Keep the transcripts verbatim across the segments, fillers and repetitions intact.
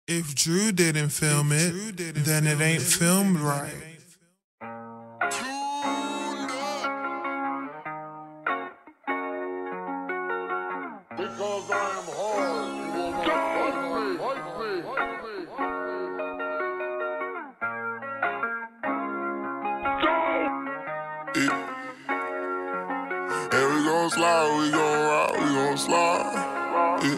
If Drew didn't film it, then it ain't filmed right. Because I am hard, you will not fight me, fight me, fight me. And we gon' slide, we gon' rock, we gon' slide. Yeah.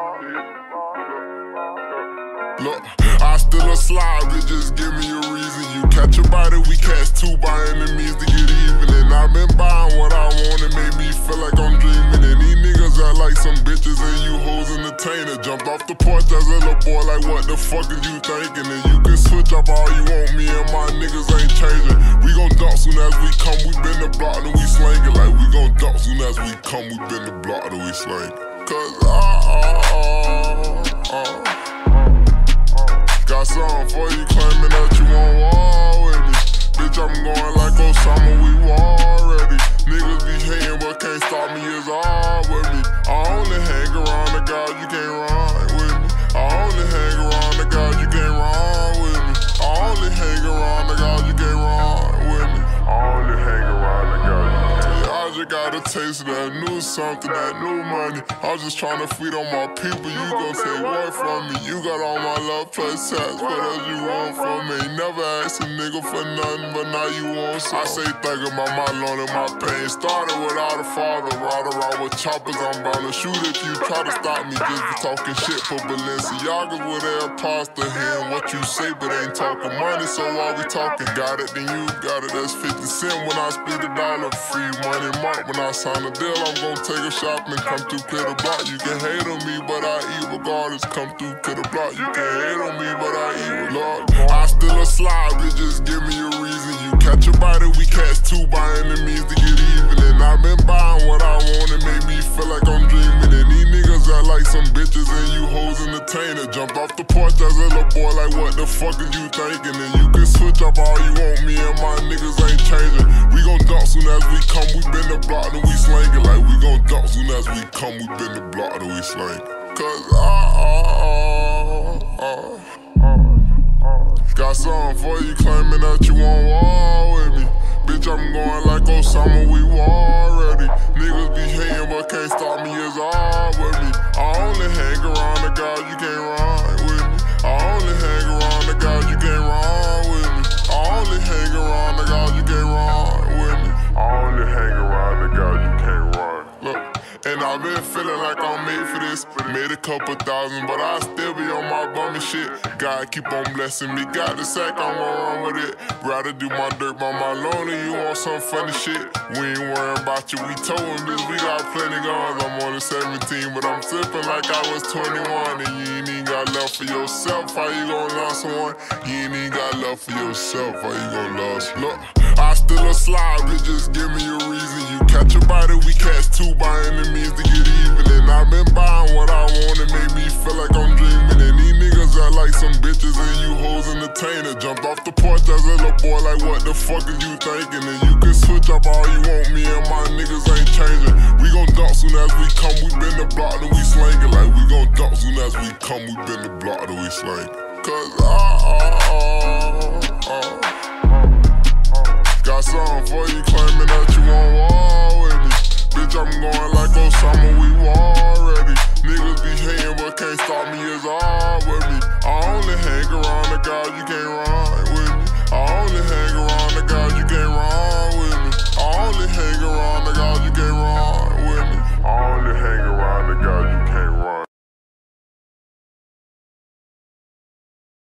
Look, I still a slide, bitch, just give me a reason. You catch a body, we catch two by enemies to get even. And I've been buying what I want, it made me feel like I'm dreaming. And these niggas act like some bitches and you hoes entertainer. Jumped off the porch as a little boy, like what the fuck is you thinking? And you can switch up all you want, me and my niggas ain't changing. We gon' dump soon as we come, we been the block and we slang it. Like we gon' dump soon as we come, we been the block and we slang it. Cause I, uh, uh, uh, got something for you claiming that you want war with me. Bitch, I'm going like Osama, we war ready. Niggas be hating but can't stop me, it's all with me. I only hang around the guys you can't run with me. I only hang around the guys you can't run with me. I only hang around the guys you can't run with me. I only hang around the guys you can't. Yeah, I just got a taste of that new something, that new money. I was just trying to feed on my people, you gon' take what from me? You got all my love plus tax, what else you want from me? Never asked a nigga for nothing, but now you want some. I say think about my loan and my pain. Started without a father, ride around with choppers, I'm bound to shoot if you try to stop me just for talking shit for Balenciagas with their pasta. Hearing what you say, but ain't talking money, so while we talking, got it, then you got it. That's fifty cent when I split a dollar. Free money mark when I sign a deal, I'm gon' take a shopping, come through clear the block. You can hate on me, but I eat regardless. Come through to the block. You can hate on me, but I eat regardless. I still a slide, bitch, just give me a reason. You catch a body, we catch two by enemies to get even. And I've been buying what I want, it made me feel like I'm dreaming. And these niggas act like some bitches and you hoes entertainer. Jumped off the porch as a little boy, like what the fuck is you thinking? And you can switch up all you want, me and my niggas ain't changing. We gon' dump soon as we come, we been the block and we slang it. Like we gon' dump soon as we come, we been the block and we slang it. Cause I, uh, uh, uh, got something for you claiming that you want war with me. Bitch, I'm going like Osama, we war ready. Niggas be hating but can't stop me, it's all with me. I only hang around the guys you can't run with me. I only hang around the guys you can't run with me. I only hang around the guys you can't run with me. I only hang around the guys you can't run. Look, and I've been feeling like I'm made for this. Made a couple thousand, but I still be on my bum and shit. God keep on blessing me. Got the sack, I'm gon' run with it. Rather do my dirt by my loan and you want some funny shit. We ain't worrying about you, we towing, bitch. We got plenty guns. I'm only seventeen, but I'm sipping like I was twenty-one. And you ain't even got love for yourself. How you gon' love someone? You ain't even got love for yourself. How you gon' love someone? Look, I still a slide, bitch. Just give me a reason. You catch a body, we catch two by enemies to get even. And I've been buying what I want, it made me feel like I'm dreaming. And these niggas act like some bitches and you hoes entertainer. Jumped off the porch as a little boy, like what the fuck is you thinking? And you can switch up all you want, me and my niggas ain't changing. We gon' dump soon as we come, we been the block and we slang it. Like we gon' dump soon as we come, we been the block and we slang it. Cause I, uh, uh, uh, got something for you claiming that you want war with me. Bitch, I'm going like Osama, we war ready. Niggas be hating but can't stop me, it's all with me. I only hang around the guys you can't run